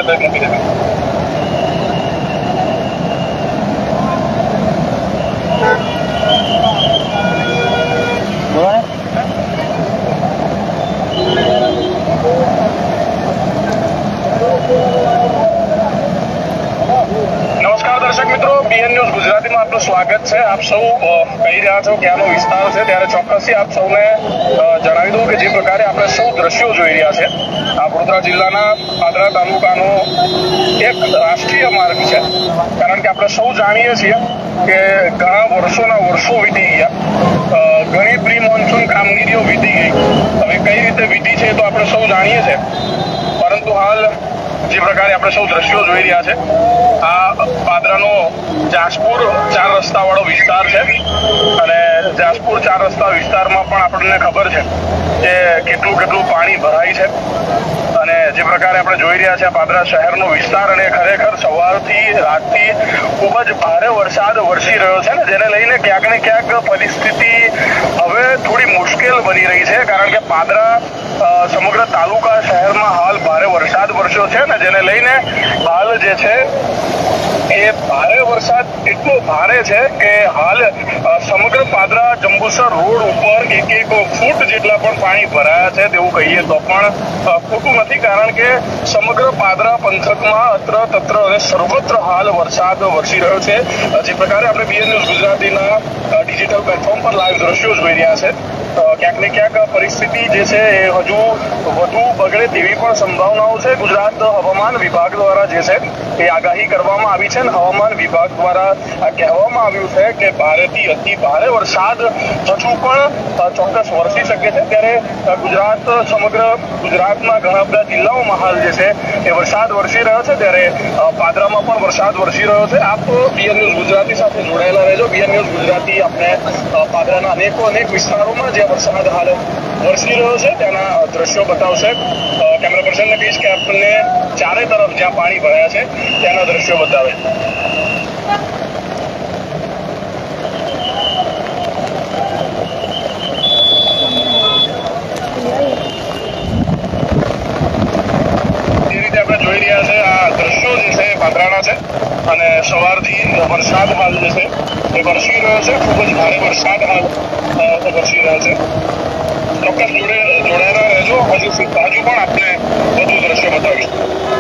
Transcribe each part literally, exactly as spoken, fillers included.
આપણે મૂકી દેવી. નમસ્કાર દર્શક મિત્રો, બીએન ન્યૂઝ ગુજરાતીમાં આપનું સ્વાગત છે. આપ સૌ કહી રહ્યા છો કે આનો વિસ્તાર છે, ત્યારે ચોક્કસથી આપ સૌને જણાવી દઉં કે જે પ્રકારે આપણે સૌ દ્રશ્યો જોઈ રહ્યા છે, આ વડોદરા જિલ્લાના પાદરા તાલુકાનો એક રાષ્ટ્રીય માર્ગ છે. કારણ કે આપણે સૌ જાણીએ છીએ કે ઘણા વર્ષોના વર્ષો વીતી ગયા, ઘણી પ્રી મોન્સૂન કામગીરીઓ વીતી ગઈ. હવે કઈ રીતે વીતી છે તો આપણે સૌ જાણીએ છીએ, પરંતુ હાલ જે પ્રકારે આપણે સૌ દ્રશ્યો જોઈ રહ્યા છે, આ પાદરાનો જાસપુર ચાર રસ્તા વાળો વિસ્તાર છે. અને જાસપુર ચાર રસ્તા વિસ્તારમાં પણ આપણને ખબર છે કે કેટલું કેટલું પાણી ભરાય છે. અને જે પ્રકારે આપણે જોઈ રહ્યા છે પાદરા શહેરનો વિસ્તાર, અને ખરેખર સવારથી રાતથી ખૂબ જ ભારે વરસાદ વરસી રહ્યો છે ને, જેને લઈને ક્યાંક ને ક્યાંક પરિસ્થિતિ હવે થોડી મુશ્કેલ બની રહી છે. કારણ કે પાદરા સમગ્ર તાલુકા શહેરમાં હાલ ભારે વરસાદ વરસ્યો છે ને, જેને લઈને હાલ જે છે એ ભારે વરસાદ એટલો ભારે છે કે હાલ સમગ્ર પાદરા જંબુસર રોડ ઉપર એક એક ફૂટ જેટલા પણ પાણી ભરાયા છે તેવું કહીએ તો પણ ખોટું નથી. કારણ કે સમગ્ર પાદરા પંથકમાં અત્ર તત્ર અને સર્વત્ર હાલ વરસાદ વરસી રહ્યો છે. જે પ્રકારે આપણે બીએન ન્યૂઝ ગુજરાતીના ડિજિટલ પ્લેટફોર્મ પર લાઈવ દ્રશ્યો જોઈ રહ્યા છે, ક્યાંક ને ક્યાંક પરિસ્થિતિ જે છે એ હજુ વધુ બગડે તેવી પણ સંભાવનાઓ છે. ગુજરાત હવામાન વિભાગ દ્વારા જે છે એ આગાહી કરવામાં આવી છે, અને હવામાન વિભાગ દ્વારા કહેવામાં આવ્યું છે કે ભારેથી અતિ ભારે વરસાદ હજુ પણ ચોક્કસ વરસી શકે છે. ત્યારે ગુજરાત સમગ્ર ગુજરાતના ઘણા બધા જિલ્લાઓમાં હાલ જે છે એ વરસાદ વરસી રહ્યો છે, ત્યારે પાદરામાં પણ વરસાદ વરસી રહ્યો છે. આપ બીએન ન્યૂઝ ગુજરાતી સાથે જોડાયેલા રહેજો. બીએન ન્યૂઝ ગુજરાતી આપણે પાદરાના અનેકો અનેક વિસ્તારોમાં જે વરસાદ હાલ વરસી રહ્યો છે તેના દ્રશ્યો બતાવશે. કેમેરા પર્સનને કહીશ કે આપણને ચારે તરફ જ્યાં પાણી ભરાયા છે ત્યાંના દ્રશ્યો બતાવે. એ રીતે આપણે જોઈ રહ્યા છે આ દ્રશ્યો જે છે પાદરાના છે, અને સવારથી વરસાદ હાલ જે છે એ વરસી રહ્યો છે. ખૂબ જ ભારે વરસાદ હાલ વરસી રહ્યો છે. ચોક્કસ જોડે જોડાયેલા રહેજો. હજુ હજુ પણ આપણે વધુ દ્રશ્યો બતાવીશું.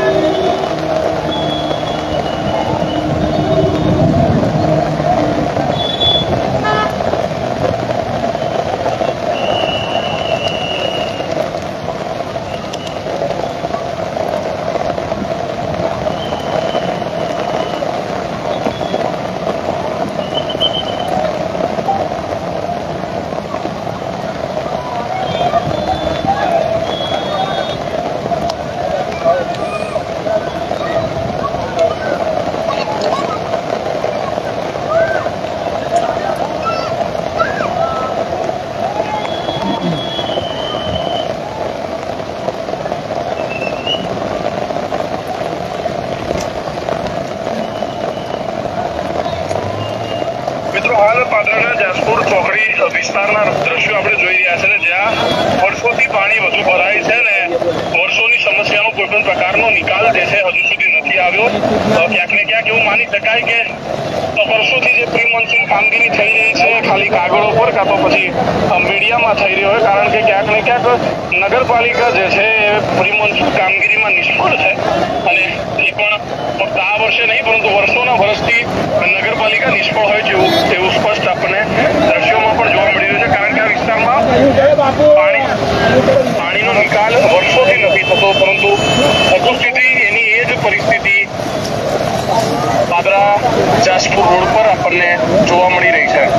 હાલ પાદરાના જાસપુર ચોકડી વિસ્તારના દ્રશ્યો આપણે જોઈ રહ્યા છે, ને જ્યાં વર્ષોથી પાણી વધુ ભરાય છે ને વર્ષોની સમસ્યાનો કોઈ પણ પ્રકારનો નિકાલ જે છે હજુ સુધી નથી આવ્યો. ક્યાંક ને ક્યાંક એવું માની શકાય કે વર્ષોથી જે પ્રી મોન્સૂન કામગીરી થઈ રહી છે ખાલી કાગળ ઉપર કાં તો પછી મીડિયામાં થઈ રહી હોય, કારણ કે ક્યાંક ને ક્યાંક નગરપાલિકા જે છે એ પ્રી મોન્સૂન કામગીરીમાં નિષ્ફળ છે. અને એ પણ ફક્ત આ વર્ષે નહીં પરંતુ વર્ષોના વર્ષથી નગરપાલિકા નિષ્ફળ હોય છે એવું સ્પષ્ટ આપણને દ્રશ્યોમાં પણ જોવા મળી રહ્યું છે. કારણ કે આ વિસ્તારમાં પાણી પાણીનો નિકાલ વર્ષોથી નથી થતો, પરંતુ હજુ સુધી એની એ જ પરિસ્થિતિ પાદરા જાસપુર રોડ પર આપણને જોવા મળી રહી છે.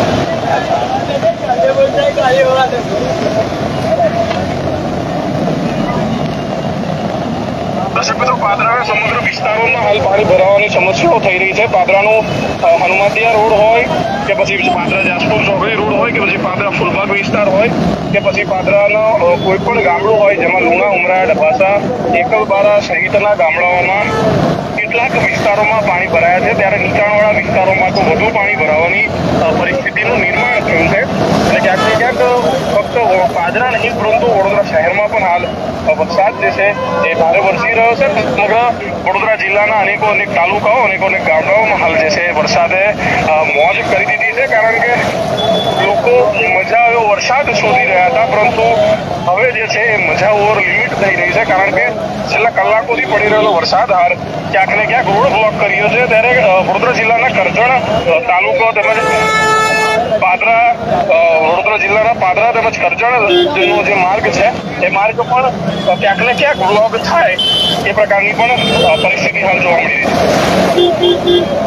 દર્શક મિત્રો, પાદરાના સમગ્ર વિસ્તારોમાં હાલ પાણી ભરાવાની સમસ્યાઓ થઈ રહી છે. પાદરાનો હનુમાતિયા રોડ હોય કે પછી પાદરા જાસપુર ચોકડી રોડ હોય કે પછી પાદરા ફૂલબાગ વિસ્તાર હોય કે પછી પાદરાનો કોઈ પણ ગામડું હોય, જેમાં લુણા, ઉમરાડ, ભાષા, એકલબારા સહિતના ગામડાઓમાં કેટલાક વિસ્તારોમાં પાણી ભરાયા છે. ત્યારે નીચાણવાળા વિસ્તારોમાં તો વધુ પાણી ભરાવાની પરિસ્થિતિનું નિર્માણ થયું છે. અને ક્યાંક ને ક્યાંક ફક્ત ફક્ત પાદરા નહીં પરંતુ વડોદરા શહેરમાં પણ હાલ વરસાદ જે છે એ ભારે વરસી રહ્યો છે. સમગ્ર વડોદરા જિલ્લાના અનેકો અનેક તાલુકાઓ અનેકો અનેક ગામડાઓમાં હાલ જે છે વરસાદે મોજ કરી દીધી છે, કારણ કે લોકો મજા એવો વરસાદ શોધી રહ્યા હતા, પરંતુ હવે જે છે એ મજા ઓવર લિમિટ થઈ રહી છે, કારણ કે છેલ્લા કલાકોથી પડી રહેલો વરસાદ હાલ ક્યાંક ને ક્યાંક રોડ બ્લોક કર્યો છે. ત્યારે વડોદરા જિલ્લાના કરજણ તાલુકો તેમજ પાદરા વડોદરા જિલ્લાના પાદરા તેમજ કરજણ નો જે માર્ગ છે એ માર્ગ પણ ક્યાંક ને ક્યાંક બ્લોક થાય એ પ્રકારની પણ પરિસ્થિતિ હાલ જોવા મળી રહી છે.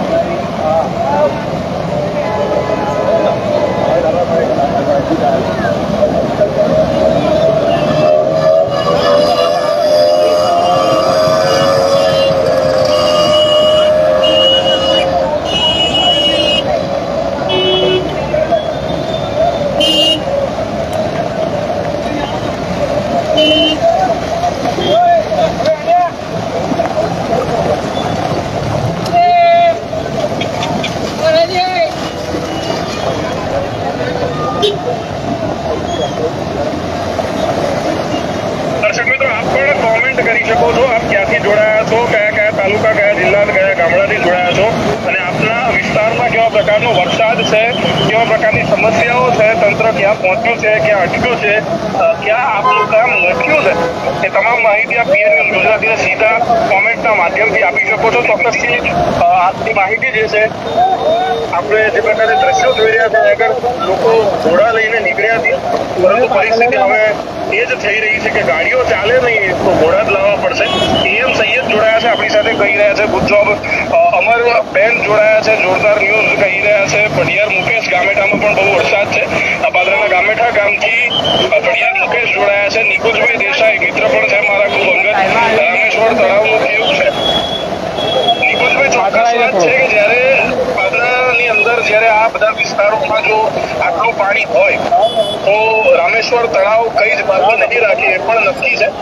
દર્શક મિત્રો, આપ પણ કોમેન્ટ કરી શકો છો. આપ ક્યાંથી જોડાયા છો, કયા કયા તાલુકા, કયા જિલ્લા, કયા ગામડાથી જોડાયા છો, અને આપના વિસ્તારમાં કેવા પ્રકારનો વરસાદ છે, કેવા પ્રકારની સમસ્યાઓ છે, તંત્ર ક્યાં પહોંચ્યું છે, ક્યાં અટક્યું છે, ક્યાં આપનું કામ લખ્યું છે, એ તમામ માહિતી આપ પીએન ન્યૂઝ ગુજરાતીને સીધા કોમેન્ટના માધ્યમથી આપી શકો છો. ચોક્કસથી આજની માહિતી જે છે આપણે જે પ્રકારે દ્રશ્યો જોઈ રહ્યા છે, આગળ લોકો ઘોડા લઈને નીકળ્યા હતી, પરંતુ પરિસ્થિતિ હવે એ જ થઈ રહી છે કે ગાડીઓ ચાલે નહીં તો ઘોડા જ લાવવા પડશે. એમ સૈયદ જોડાયા છે આપણી સાથે, કહી રહ્યા છે ગુડ જોબ. અમર બેન જોડાયા છે, જોરદાર ન્યૂઝ કહી રહ્યા છે. પઢિયાર મુકેશ, ગામેઠામાં પણ બહુ વરસાદ છે. પાદરાના ગામેઠા ગામથી પઢિયાર મુકેશ જોડાયા છે. નિકુંજભાઈ દેસાઈ મિત્ર પણ છે મારા ખૂબ અંગત, રામેશ્વર તળાવનું કેવું છે. નિકુંજભાઈ, ચોક્કસ વાત છે કે જયારે પાદરાની અંદર જયારે આ બધા વિસ્તારોમાં જો આટલું પાણી હોય તો રામેશ્વર તળાવ કઈ જ બાકી નહીં રાખે એ પણ નક્કી છે.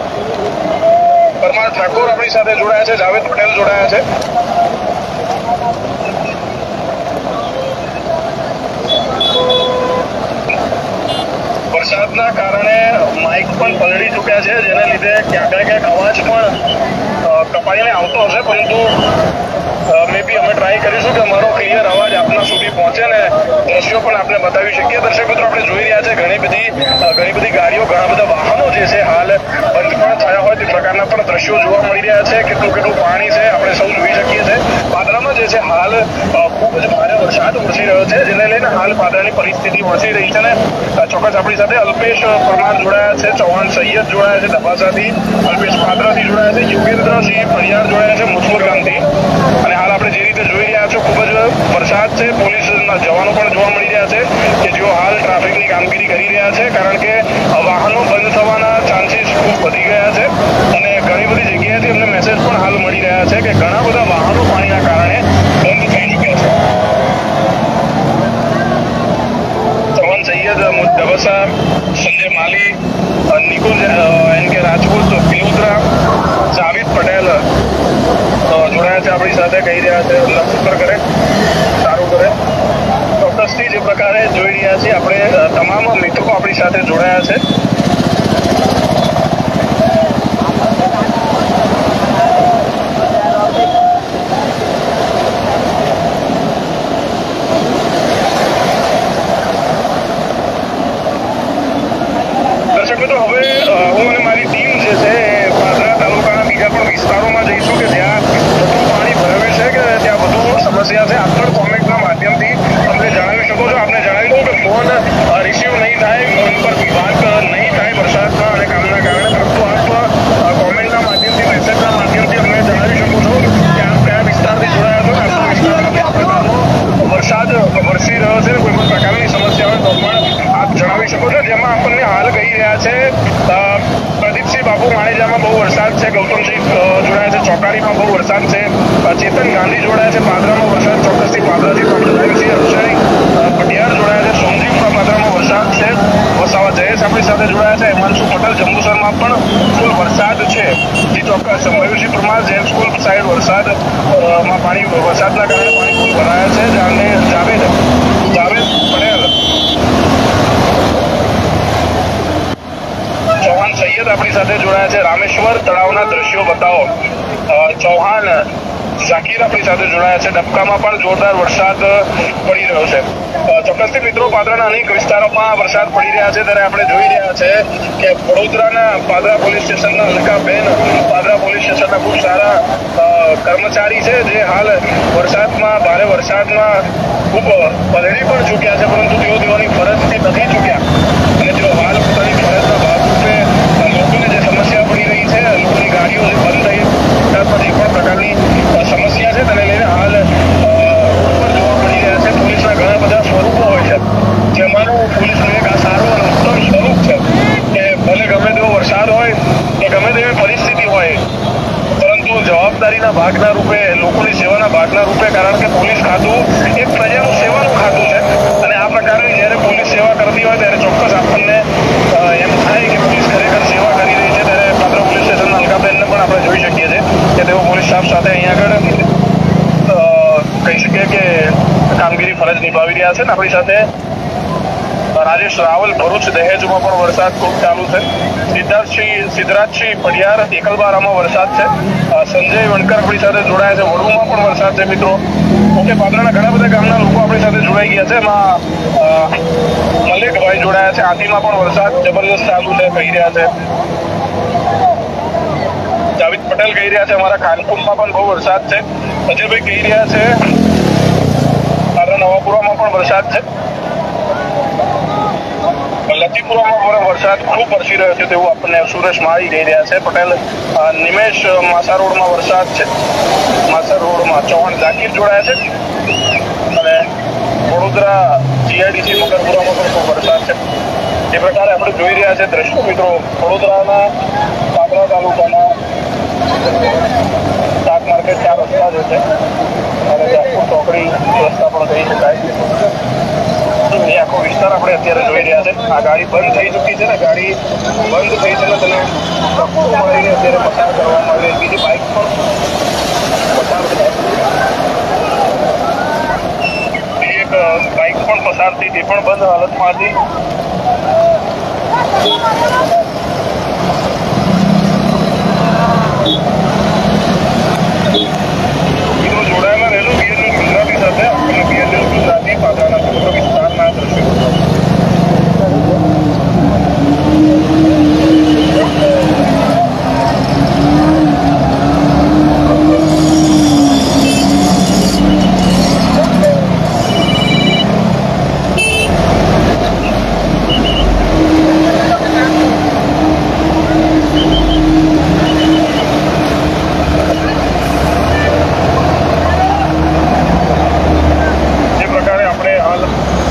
પરમાર ઠાકોર આપણી સાથે જોડાયા છે, જાવેદ પટેલ જોડાયા છે. વરસાદના કારણે માઇક પણ પલળી ચૂક્યા છે, જેને લીધે ક્યાંક ને ક્યાંક અવાજ પણ કપાઈને આવતો હશે, પરંતુ મે બી અમે ટ્રાય કરીશું કે અમારો ક્લિયર અવાજ આપના સુધી પહોંચે ને દ્રશ્યો પણ આપણે બતાવી શકીએ. દર્શક મિત્રો, આપણે જોઈ રહ્યા છે ઘણી બધી ઘણી બધી ગાડીઓ, ઘણા બધા વાહનો જે છે હાલ બંધ પણ થયા હોય તે પ્રકારના પણ દ્રશ્યો જોવા મળી રહ્યા છે. કેટલું કેટલું પાણી છે આપણે સૌ જોઈ શકીએ છીએ. પાદરામાં જે છે હાલ ખૂબ જ ભારે વરસાદ વરસી રહ્યો છે, જેને લઈને હાલ પાદરાની પરિસ્થિતિ વરસી રહી છે. ને ચોક્કસ આપણી સાથે અલ્પેશ પરમાર જોડાયા છે, ચૌહાણ સૈયદ જોડાયા છે દબાસાથી, અલ્પેશ પાદરાથી જોડાયા છે, યોગેન્દ્રસિંહ પરિયાર જોડાયા છે મુસમુર ગામથી. અને હાલ આપણે જે રીતે જોઈ રહ્યા છો ખૂબ જ વરસાદ છે. પોલીસના જવાનો પણ જોવા મળી રહ્યા છે કે જેઓ હાલ ટ્રાફિકની કામગીરી કરી રહ્યા છે, કારણ કે વાહનો બંધ થવાના ચાન્સીસ ખૂબ વધી ગયા છે. અને ઘણી બધી જગ્યાએથી અમને મેસેજ પણ હાલ મળી રહ્યા છે કે ઘણા બધા વાહનો પાણીના કારણે બંધ થઈ ચૂક્યા છે. ચૌહાણ સૈયદ, દબસા, સંજય માલી, નિકુંજ એન કે રાજપૂત, પિલુદ્રા, જાવેદ પટેલ જોડાયા છે આપણી સાથે, કહી રહ્યા છે અલ્લાહ શુક્ર કરે, સારું કરે. ચોક્કસથી જે પ્રકારે જોઈ રહ્યા છીએ આપણે, તમામ મિત્રો આપણી સાથે જોડાયા છે. દર્શક મિત્રો, હવે હું અને મારી ટીમ જે છે પાદરા તાલુકાના બીજા પણ વિસ્તારોમાં જઈશું કે જ્યાં વધુ પાણી ભરાવે છે કે ત્યાં વધુ સમસ્યા છે. આપ પણ કોમેન્ટના માધ્યમથી અમને જણાવી શકો છો. આપને જણાવી દઉં કે ફોન રિસીવ નહીં થાય, ફોન પર વાત નહીં થાય વરસાદના અને કામના કારણે, પરંતુ આપ કોમેન્ટના માધ્યમથી, મેસેજના માધ્યમથી અમને જણાવી શકો છો કે આપ કયા વિસ્તારથી જોડાયા છો, આપણા વિસ્તારમાં કયા પ્રકારનો વરસાદ વરસી રહ્યો છે, કોઈ પણ પ્રકારની સમસ્યા હોય તો પણ આપ જણાવી શકો છો. જેમાં આપણને હાલ કહી રહ્યા છે પ્રદીપસિંહ બાપુ માણેજામાં બહુ વરસાદ છે, ગૌતમસિંહ જોડાયા છે, ચોકાડીમાં બહુ વરસાદ છે, ચેતન ગાંધી જોડાયા છે, પાદરામાં વરસાદ ચોક્કસથી પાદરાથી પ્રવીણસિંહ અક્ષય પટિયાર જોડાયા છે, સોમજીમાં પાદરામાં વરસાદ છે, વસાવા જયેશ આપણી સાથે જોડાયા છે, હિમાંશુ પટેલ જંબુસરમાં પણ ફૂલ વરસાદ છે. જે ચોક્કસ મયુરસિંહ પરમાર જેમ સ્કૂલ સાઈડ વરસાદ માં પાણી વરસાદના કારણે પાણી ફૂલ ભરાયા છે. જાને જાવેદ જાવેદ પટેલ રહ્યા છે રામેશ્વર તળાવના દ્રશ્યો બતાવો. ચૌહાણ ઝાકીર આપણી સાથે જોડાયા છે. ડબકામાં પણ જોરદાર વરસાદ પડી રહ્યો છે. ચોક્કસથી મિત્રો પાદરાના અનેક વિસ્તારોમાં વરસાદ પડી રહ્યા છે ત્યારે આપણે જોઈ રહ્યા છે કે વડોદરાના પાદરા પોલીસ સ્ટેશનના અલકાબેન પાદરા પોલીસ સ્ટેશનના ખૂબ સારા કર્મચારી છે જે હાલ વરસાદમાં ભારે વરસાદમાં ખૂબ પલળી પણ ચૂક્યા છે, પરંતુ તેઓ તેઓની ફરજથી નથી ચૂક્યા અને તેઓ હાલ પોતાની ફરજના ભાગરૂપે લોકોને જે સમસ્યા પડી રહી છે, લોકોની ગાડીઓ જે બંધ થઈ જે પણ પ્રકારની સમસ્યા છે તેને લઈને હાલ રોડ પર જોવા મળી રહ્યા છે. પોલીસના ઘણા બધા સ્વરૂપો હોય છે, જેમાંનું પોલીસનું એક આ સારું અને ઉત્તમ સ્વરૂપ છે કે ભલે ગમે તેવો વરસાદ હોય કે ગમે તેવી પરિસ્થિતિ હોય, પરંતુ જવાબદારીના ભાગના રૂપે, લોકોની સેવાના ભાગના રૂપે, કારણ કે પોલીસ ખાતું એક પ્રજાનું સેવાનું ખાતું છે અને આ પ્રકારની જ્યારે પોલીસ સેવા કરતી હોય ત્યારે ચોક્કસ આપણને એમ થાય કે પોલીસ ખરેખર સેવા કરી રહી છે. ત્યારે પાદરા પોલીસ સ્ટેશનના અલકાબેનને પણ આપણે જોઈ શકીએ છીએ કે તેઓ પોલીસ સ્ટાફ સાથે અહીંયા આગળ કહી શકીએ કે કામગીરી ફરજ નિભાવી રહ્યા છે. ને આપણી સાથે રાજેશ રાવલ ભરૂચ દહેજમાં પણ વરસાદ ખૂબ ચાલુ છે. સિદ્ધાર્થસિંહ સિદ્ધરાજસિંહ પડિયાર એકલબારામાં વરસાદ છે. સંજય વણકર આપણી સાથે જોડાયા છે. વડુમાં પણ વરસાદ છે મિત્રો. ઓકે, પાદરાના ઘણા બધા ગામના લોકો આપણી સાથે જોડાઈ ગયા છે. એમાં મલેકભાઈ જોડાયા છે. આંતીમાં પણ વરસાદ જબરદસ્ત ચાલુ છે કહી રહ્યા છે. જાવેદ પટેલ કહી રહ્યા છે અમારા ખાનપુરમાં પણ બહુ વરસાદ છે. અજયભાઈ કહી રહ્યા છે પાદરા નવાપુરામાં પણ વરસાદ છે. લતીપુરામાં પણ વરસાદ ખૂબ વરસી રહ્યો છે તેવું આપણને સુરેશ માળી કહી રહ્યા છે. પટેલ નિમેશ માસા રોડમાં વરસાદ છે. માસા રોડમાં ચૌહાણ ઝાકીર જોડાયા છે અને વડોદરા જીઆઈડીસી મકરપુરામાં પણ ખૂબ વરસાદ છે. એ પ્રકારે આપણે જોઈ રહ્યા છે દ્રશ્યો મિત્રો. વડોદરાના પાદરા તાલુકાના શાક માર્કેટ ચાર રસ્તા જે છે અને જાસપુર ચોકડી રસ્તા પણ કહી શકાય, એ આખો વિસ્તાર આપણે અત્યારે જોઈ રહ્યા છે. આ ગાડી બંધ થઈ ચૂકી છે ને, ગાડી બંધ થઈ છે ને તેને મારીને અત્યારે પસાર કરવામાં આવે. બીજી બાઇક પણ પસાર થાય, એક બાઇક પણ પસાર થઈ, તે પણ બંધ હાલતમાં હતી. મિત્રો જોડાયેલા રહેલું બીએન ન્યૂઝ ગુજરાતી સાથે. આપણને બીએન ન્યૂઝ ગુજરાતી પાદરાના સમગ્ર વિસ્તારના દ્રશ્યો જે પ્રકારે આપણે હાલ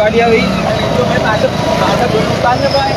ગાડી આવી તો મેં પાછળ પાછળ દુકાન ને ભાઈ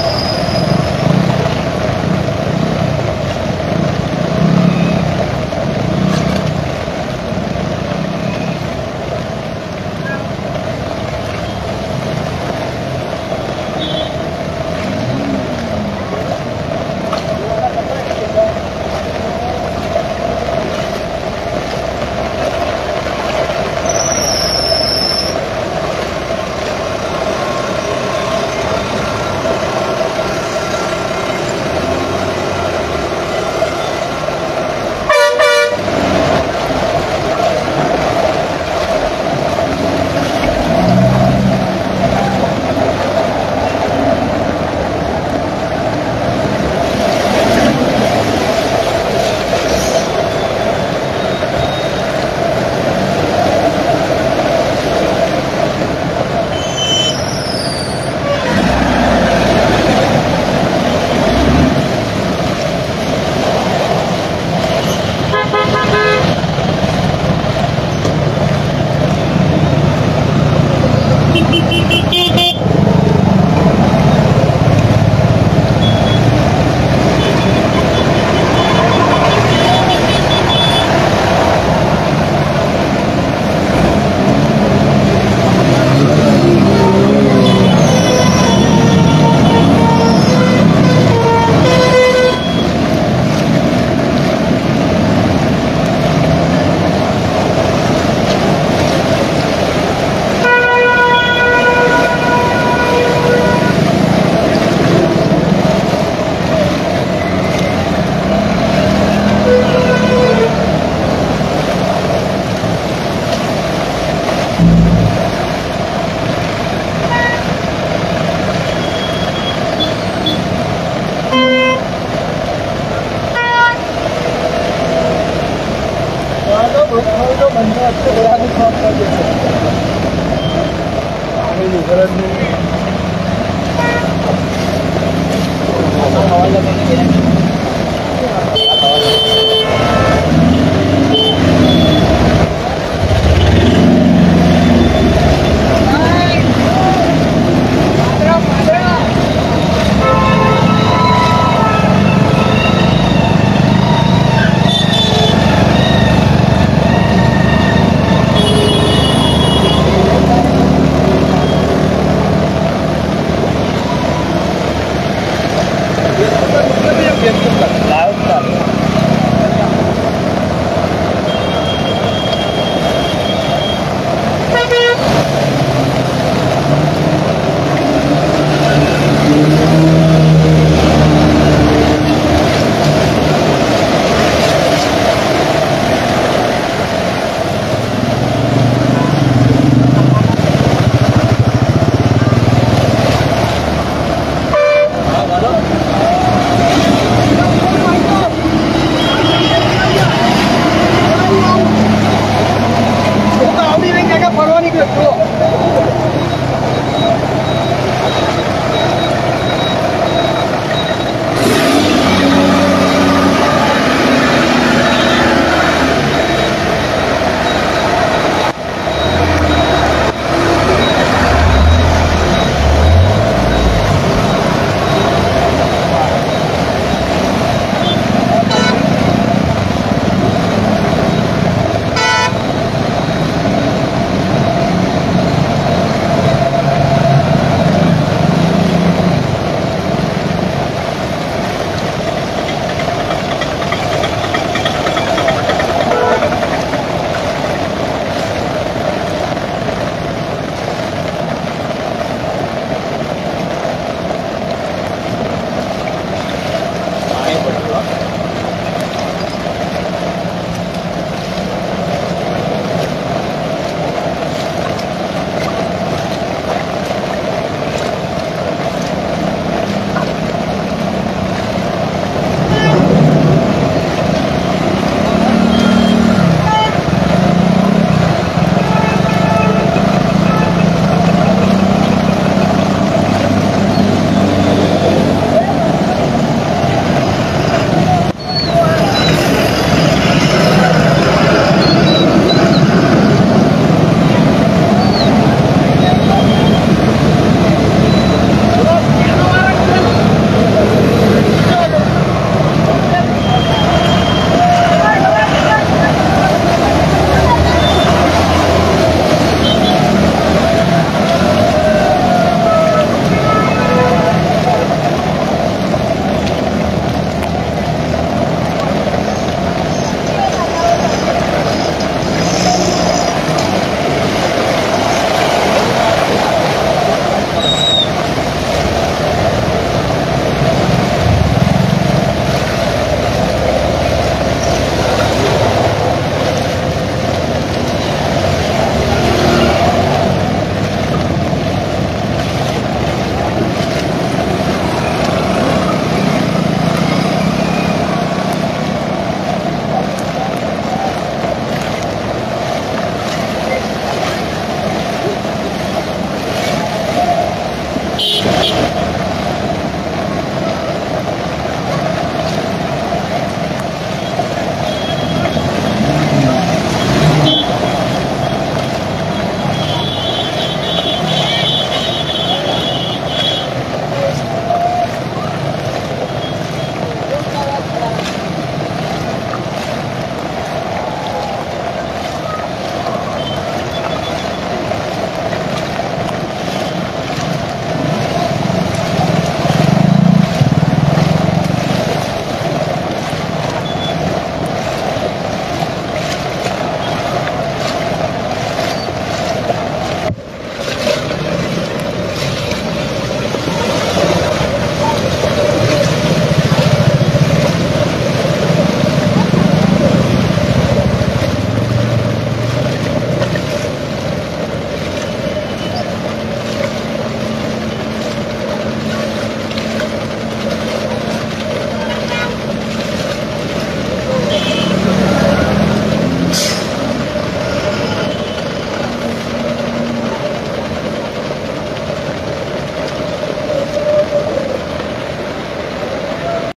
Hãy subscribe cho kênh Ghiền Mì Gõ để không bỏ lỡ những video hấp dẫn.